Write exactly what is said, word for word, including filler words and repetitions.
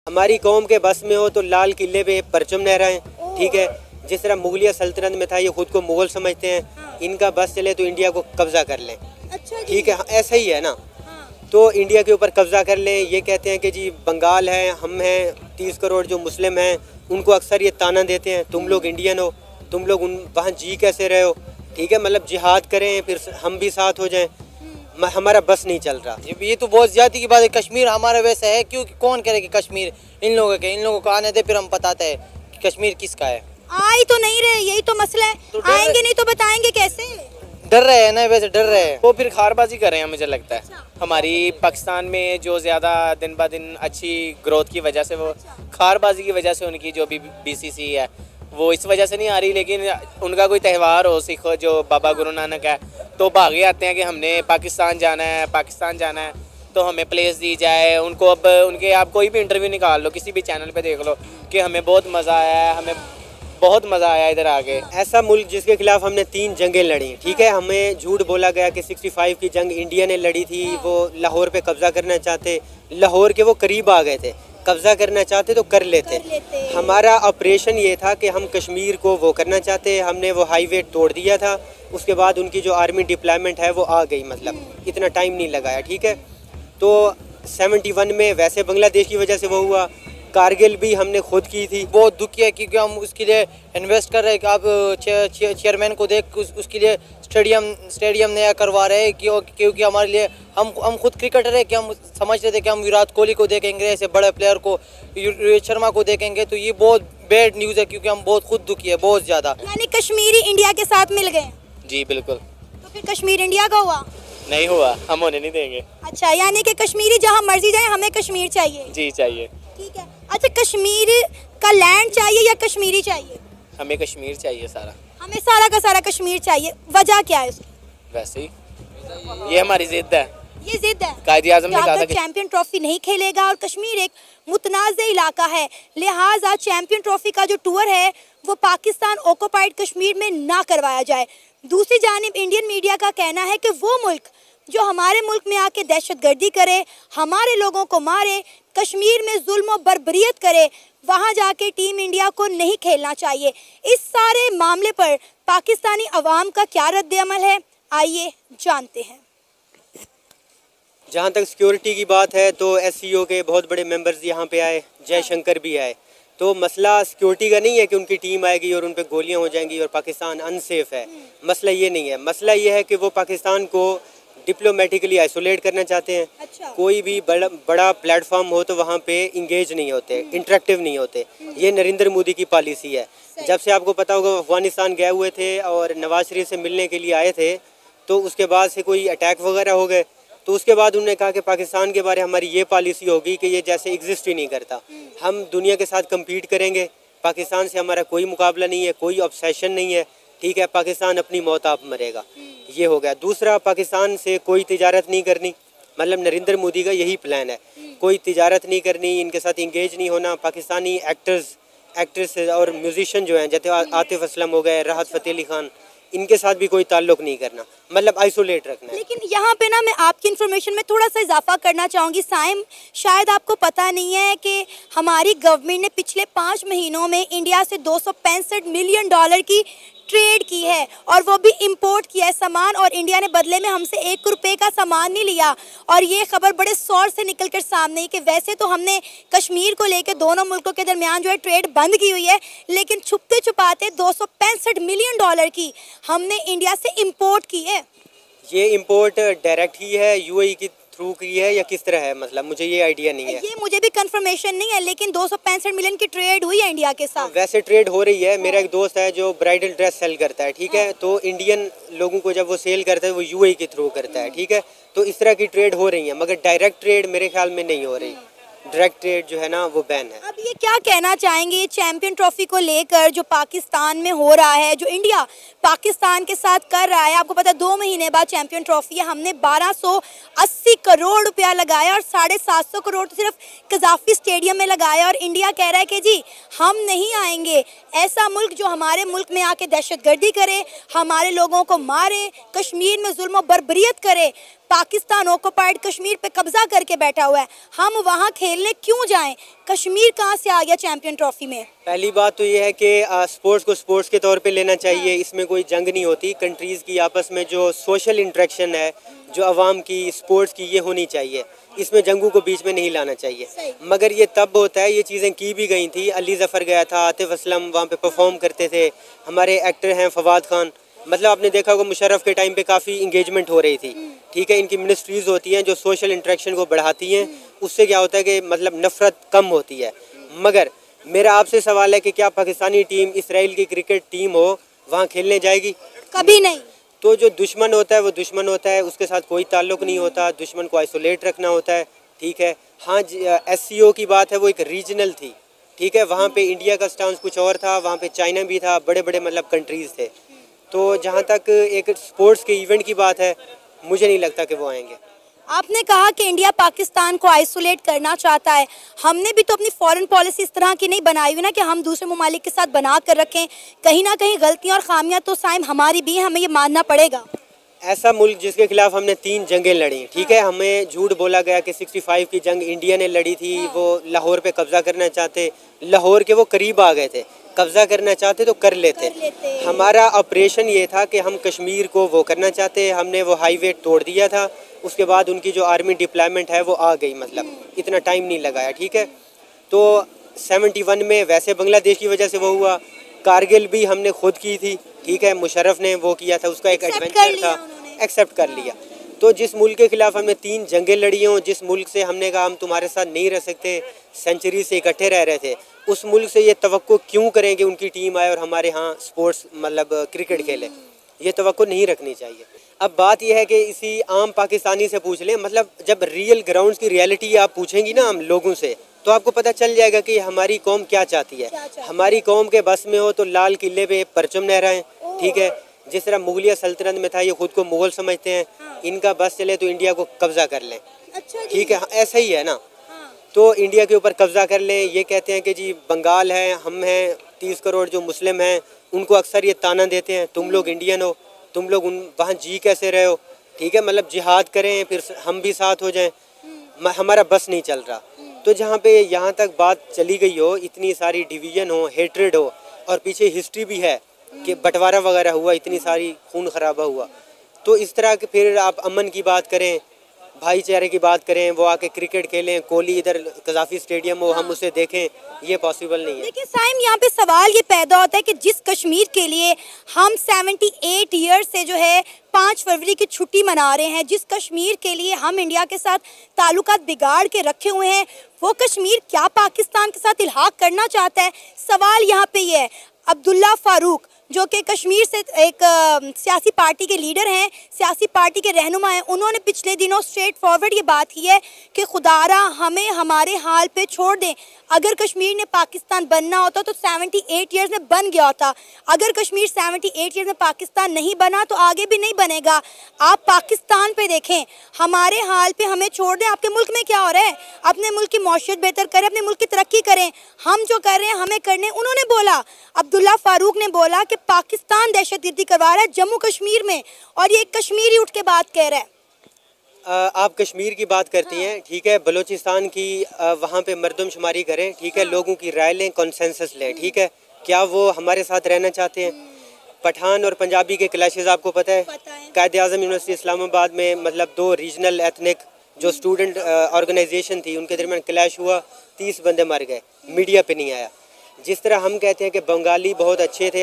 हमारी कौम के बस में हो तो लाल किले पे परचम लहराएं, ठीक है। जिस तरह मुगलिया सल्तनत में था, ये खुद को मुगल समझते हैं, हाँ। इनका बस चले तो इंडिया को कब्जा कर लें, अच्छा ठीक है, ऐसा ही है ना, हाँ। तो इंडिया के ऊपर कब्जा कर लें। ये कहते हैं कि जी बंगाल है, हम हैं तीस करोड़ जो मुस्लिम हैं, उनको अक्सर ये ताना देते हैं, तुम लोग इंडियन हो, तुम लोग उन वहाँ जी कैसे रहे हो, ठीक है, मतलब जिहाद करें फिर हम भी साथ हो जाएं, हमारा बस नहीं चल रहा। ये तो बहुत ज्यादा की बात है। कश्मीर हमारा वैसा है, क्योंकि कौन करे कि कश्मीर इन लोगों के, इन लोगों को आने दे, फिर हम बताते हैं कि कश्मीर किसका है। आ ही तो नहीं रहे, यही तो मसला है, तो आएंगे नहीं तो बताएंगे कैसे। डर रहे हैं ना, वैसे डर रहे हैं, वो फिर खारबाजी कर रहे हैं मुझे लगता है। अच्छा। हमारी पाकिस्तान में जो ज़्यादा दिन ब दिन अच्छी ग्रोथ की वजह से, वो खारबाजी की वजह से उनकी जो भी बीसीसी है वो इस वजह से नहीं आ रही, लेकिन उनका कोई त्यौहार हो, सिख जो बाबा गुरु नानक है, तो भागे आते हैं कि हमने पाकिस्तान जाना है, पाकिस्तान जाना है, तो हमें प्लेस दी जाए उनको। अब उनके आप कोई भी इंटरव्यू निकाल लो, किसी भी चैनल पे देख लो कि हमें बहुत मज़ा आया है, हमें बहुत मज़ा आया इधर आके। ऐसा मुल्क जिसके खिलाफ हमने तीन जंगें लड़ी, ठीक है, हमें झूठ बोला गया कि पैंसठ की जंग इंडिया ने लड़ी थी, वो लाहौर पे कब्जा करना चाहते, लाहौर के वो करीब आ गए थे, कब्जा करना चाहते तो कर लेते, कर लेते। हमारा ऑपरेशन ये था कि हम कश्मीर को वो करना चाहते, हमने वो हाईवे तोड़ दिया था, उसके बाद उनकी जो आर्मी डिप्लॉयमेंट है वो आ गई, मतलब इतना टाइम नहीं लगाया, ठीक है। तो इकहत्तर में वैसे बांग्लादेश की वजह से वो हुआ, कारगिल भी हमने खुद की थी। बहुत दुखी है क्योंकि हम उसके लिए इन्वेस्ट कर रहे हैं कि आप चेयरमैन को देख उस, उसके लिए स्टेडियम स्टेडियम नया करवा रहे हैं, क्योंकि हमारे लिए हम हम खुद क्रिकेटर है कि हम समझ रहे थे कि हम विराट कोहली को देखेंगे, ऐसे बड़े प्लेयर को, रोहित शर्मा को देखेंगे, तो ये बहुत बैड न्यूज़ है क्योंकि हम बहुत खुद दुखी है, बहुत ज़्यादा। यानी कश्मीरी इंडिया के साथ मिल गए? जी बिल्कुल। तो फिर कश्मीर इंडिया का हुआ? नहीं हुआ, हम होने नहीं देंगे। अच्छा, यानी कि कश्मीरी जहाँ मर्जी जाए, हमें कश्मीर चाहिए? जी चाहिए। ठीक है। अच्छा, कश्मीर का लैंड चाहिए या कश्मीरी चाहिए? हमें कश्मीर चाहिए सारा। हमें सारा का सारा कश्मीर चाहिए, वजह क्या है इसकी? वैसे ही ये हमारी जिद है। ये जिद है? कायदे आज़म ने कहा था कि चैंपियन ट्रॉफी नहीं खेलेगा, और कश्मीर एक मुतनाज़ इलाका है, लिहाजा चैंपियन ट्रॉफी का जो टूर है वो पाकिस्तान ऑक्युपाइड कश्मीर में ना करवाया जाए। दूसरी जानिब इंडियन मीडिया का कहना है कि वो मुल्क जो हमारे मुल्क में आके दहशतगर्दी करे, हमारे लोगों को मारे, कश्मीर में जुल्म और बर्बरियत करे, वहाँ जाके टीम इंडिया को नहीं खेलना चाहिए। इस सारे मामले पर पाकिस्तानी अवाम का क्या रद्द-ए-अमल है, आइए जानते हैं। जहाँ तक सिक्योरिटी की बात है तो एस सी ओ के बहुत बड़े मेंबर्स यहाँ पे आए, जयशंकर भी आए, तो मसला सिक्योरिटी का नहीं है कि उनकी टीम आएगी और उन पर गोलियाँ हो जाएंगी और पाकिस्तान अनसेफ है, मसला ये नहीं है। मसला ये है कि वो पाकिस्तान को डिप्लोमेटिकली आइसोलेट करना चाहते हैं। अच्छा। कोई भी बड़ा बड़ा प्लेटफॉर्म हो तो वहाँ पे इंगेज नहीं होते, इंटरेक्टिव नहीं होते, ये नरेंद्र मोदी की पॉलिसी है। जब से आपको पता होगा अफगानिस्तान गए हुए थे और नवाज शरीफ से मिलने के लिए आए थे, तो उसके बाद से कोई अटैक वगैरह हो गए, तो उसके बाद उन्होंने कहा कि पाकिस्तान के बारे में हमारी ये पॉलिसी होगी कि ये जैसे एग्जिस्ट ही नहीं करता, हम दुनिया के साथ कम्पीट करेंगे, पाकिस्तान से हमारा कोई मुकाबला नहीं है, कोई ऑब्सेशन नहीं है, ठीक है, पाकिस्तान अपनी मौत आप मरेगा, ये हो गया। दूसरा, पाकिस्तान से कोई तिजारत नहीं करनी, मतलब नरेंद्र मोदी का यही प्लान है, कोई तिजारत नहीं करनी, इनके साथ इंगेज नहीं होना। पाकिस्तानी एक्टर्स एक्ट्रेस और म्यूजिशियन जो हैं, जैसे आतिफ असलम हो गए, राहत फ़तेह अली खान, इनके साथ भी कोई ताल्लुक नहीं करना, मतलब आइसोलेट रखना है। लेकिन यहाँ पे ना मैं आपकी इन्फॉर्मेशन में थोड़ा सा इजाफा करना चाहूँगी साइम, शायद आपको पता नहीं है कि हमारी गवर्नमेंट ने पिछले पाँच महीनों में इंडिया से दो सौ पैंसठ मिलियन डॉलर की ट्रेड की है, और वो भी इंपोर्ट किया है सामान, और इंडिया ने बदले में हमसे एक रुपए का सामान नहीं लिया। और ये खबर बड़े शोर से निकल कर सामने है कि वैसे तो हमने कश्मीर को लेकर दोनों मुल्कों के दरमियान जो है ट्रेड बंद की हुई है, लेकिन छुपते छुपाते दो सौ पैंसठ मिलियन डॉलर की हमने इंडिया से इम्पोर्ट की है। ये इम्पोर्ट डायरेक्ट ही है, यू ए ई की थ्रू की है या किस तरह है, मतलब मुझे ये आइडिया नहीं है। ये मुझे भी कंफर्मेशन नहीं है, लेकिन दो सौ पैंसठ मिलियन की ट्रेड हुई है इंडिया के साथ। वैसे ट्रेड हो रही है। मेरा एक दोस्त है जो ब्राइडल ड्रेस सेल करता है, ठीक है, तो इंडियन लोगों को जब वो सेल करता है वो यू ए ई के थ्रू करता है, ठीक है, तो इस तरह की ट्रेड हो रही है, मगर डायरेक्ट ट्रेड मेरे ख्याल में नहीं हो रही, डायरेक्ट ट्रेड जो है ना वो बैन है। अब ये क्या कहना चाहेंगे ये चैंपियन ट्रॉफी को लेकर जो पाकिस्तान में हो रहा है, जो इंडिया पाकिस्तान के साथ कर रहा है? आपको पता है दो महीने बाद चैंपियन ट्रॉफी है, हमने बारह सौ अस्सी करोड़ रुपया लगाया और साढ़े सात सौ करोड़ तो सिर्फ कजाफी स्टेडियम में लगाया, और इंडिया कह रहा है कि जी हम नहीं आएंगे। ऐसा मुल्क जो हमारे मुल्क में आके दहशतगर्दी करे, हमारे लोगों को मारे, कश्मीर में जुल्म और बर्बरियत करे, पाकिस्तान ऑक्युपाइड कश्मीर पे कब्जा करके बैठा हुआ है, हम वहाँ खेलने क्यों जाएं? कश्मीर कहाँ से आ गया चैंपियन ट्रॉफी में? पहली बात तो ये है कि स्पोर्ट्स को स्पोर्ट्स के तौर पे लेना चाहिए, इसमें कोई जंग नहीं होती। कंट्रीज़ की आपस में जो सोशल इंटरेक्शन है, जो आवाम की स्पोर्ट्स की, ये होनी चाहिए। इसमें जंगों को बीच में नहीं लाना चाहिए। मगर ये तब होता है, ये चीज़ें की भी गई थी। अली ज़फ़र गया था, आतिफ असलम वहाँ पे परफॉर्म करते थे, हमारे एक्टर हैं फवाद खान, मतलब आपने देखा होगा मुशर्रफ के टाइम पे काफ़ी इंगेजमेंट हो रही थी। ठीक है, इनकी मिनिस्ट्रीज़ होती हैं जो सोशल इंटरेक्शन को बढ़ाती हैं, उससे क्या होता है कि मतलब नफ़रत कम होती है। मगर मेरा आपसे सवाल है कि क्या पाकिस्तानी टीम, इसराइल की क्रिकेट टीम हो, वहाँ खेलने जाएगी? कभी नहीं। तो जो दुश्मन होता है वो दुश्मन होता है, उसके साथ कोई ताल्लुक नहीं होता, दुश्मन को आइसोलेट रखना होता है। ठीक है, हाँ, एस सी ओ की बात है, वो एक रीजनल थी। ठीक है, वहाँ पे इंडिया का स्टांस कुछ और था, वहाँ पे चाइना भी था, बड़े बड़े मतलब कंट्रीज़ थे। तो जहाँ तक एक स्पोर्ट्स के इवेंट की बात है, मुझे नहीं लगता कि वो आएंगे। आपने कहा कि इंडिया पाकिस्तान को आइसोलेट करना चाहता है, हमने भी तो अपनी फॉरेन पॉलिसी इस तरह की नहीं बनाई हुई ना कि हम दूसरे ममालिक के साथ बना कर रखें। कहीं ना कहीं गलतियां और खामियां तो साइम हमारी भी हैं, हमें ये मानना पड़ेगा। ऐसा मुल्क जिसके खिलाफ हमने तीन जंगें लड़ी, ठीक है, हमें झूठ बोला गया कि पैंसठ की जंग इंडिया ने लड़ी थी, वो लाहौर पे कब्जा करना चाहते, लाहौर के वो करीब आ गए थे, कब्जा करना चाहते तो कर लेते, कर लेते। हमारा ऑपरेशन ये था कि हम कश्मीर को वो करना चाहते, हमने वो हाईवे तोड़ दिया था। उसके बाद उनकी जो आर्मी डिप्लॉयमेंट है वो आ गई, मतलब इतना टाइम नहीं लगाया। ठीक है, तो इकहत्तर में वैसे बांग्लादेश की वजह से वो हुआ, कारगिल भी हमने खुद की थी। ठीक है, मुशर्रफ ने वो किया था, उसका एक एडवेंचर था, एक्सेप्ट कर लिया। तो जिस मुल्क के खिलाफ हमने तीन जंगें लड़ी हों, जिस मुल्क से हमने कहा हम तुम्हारे साथ नहीं रह सकते, सेंचुरी से इकट्ठे रह रहे थे, उस मुल्क से ये तवक्को क्यों करें कि उनकी टीम आए और हमारे यहाँ स्पोर्ट्स मतलब क्रिकेट खेले? ये तवक्को नहीं रखनी चाहिए। अब बात यह है कि इसी आम पाकिस्तानी से पूछ लें, मतलब जब रियल ग्राउंड्स की रियलिटी आप पूछेंगी ना हम लोगों से, तो आपको पता चल जाएगा कि हमारी कौम क्या चाहती है। हमारी कौम के बस में हो तो लाल किले पे परचम लहराएं। ठीक है, जिस तरह मुगलिया सल्तनत में था, ये खुद को मुगल समझते हैं, इनका बस चले तो इंडिया को कब्जा कर लें। ठीक है, ऐसा ही है ना, तो इंडिया के ऊपर कब्जा कर लें। ये कहते हैं कि जी बंगाल है, हम हैं, तीस करोड़ जो मुस्लिम हैं, उनको अक्सर ये ताना देते हैं, तुम लोग इंडियन हो, तुम लोग उन वहाँ जी कैसे रहे हो? ठीक है, मतलब जिहाद करें फिर हम भी साथ हो जाएं, हमारा बस नहीं चल रहा। तो जहाँ पे यहाँ तक बात चली गई हो, इतनी सारी डिवीज़न हो, हेट्रेड हो, और पीछे हिस्ट्री भी है कि बंटवारा वगैरह हुआ, इतनी सारी खून खराबा हुआ, तो इस तरह के फिर आप अमन की बात करें, भाईचारे की बात करें, वो आके क्रिकेट खेलें, कोहली इधर कजाफी स्टेडियम हो, हम उसे देखें, ये पॉसिबल नहीं है। देखिए साइम, यहाँ पे सवाल ये पैदा होता है कि जिस कश्मीर के लिए हम अठहत्तर ईयर्स से जो है पाँच फरवरी की छुट्टी मना रहे हैं, जिस कश्मीर के लिए हम इंडिया के साथ ताल्लुकात बिगाड़ के रखे हुए हैं, वो कश्मीर क्या पाकिस्तान के साथ इल्हाक करना चाहता है? सवाल यहाँ पे ये है। अब्दुल्ला फारूक जो कि कश्मीर से एक आ, सियासी पार्टी के लीडर हैं, सियासी पार्टी के रहनुमा हैं, उन्होंने पिछले दिनों स्ट्रेट फॉरवर्ड ये बात की है कि खुदारा हमें हमारे हाल पे छोड़ दें। अगर कश्मीर ने पाकिस्तान बनना होता तो अठहत्तर ईयर्स में बन गया होता, अगर कश्मीर अठहत्तर ईयर्स में पाकिस्तान नहीं बना तो आगे भी नहीं बनेगा। आप पाकिस्तान पे देखें, हमारे हाल पे हमें छोड़ दें। आपके मुल्क में क्या हो रहा है? अपने मुल्क की मौशियत बेहतर करें, अपने मुल्क की तरक्की करें, हम जो कर रहे हैं हमें करने। उन्होंने बोला, अब्दुल्ला फारूक ने बोला कि पाकिस्तान दहशतगर्दी करवा रहा है जम्मू कश्मीर में, और ये कश्मीरी उठ के बात कह रहा है। आप कश्मीर की बात करती हैं, ठीक है, बलूचिस्तान की वहाँ पे मर्दमशुमारी करें, ठीक है, लोगों की राय लें, कॉन्सेंसस लें, ठीक है, क्या वो हमारे साथ रहना चाहते हैं? पठान और पंजाबी के क्लैशेस आपको पता है, कायद आज़म यूनिवर्सिटी इस्लामाबाद में मतलब दो रीजनल एथनिक जो स्टूडेंट ऑर्गेनाइजेशन थी, उनके दरमियान क्लैश हुआ, तीस बंदे मर गए, मीडिया पे नहीं आया। जिस तरह हम कहते हैं कि बंगाली बहुत अच्छे थे,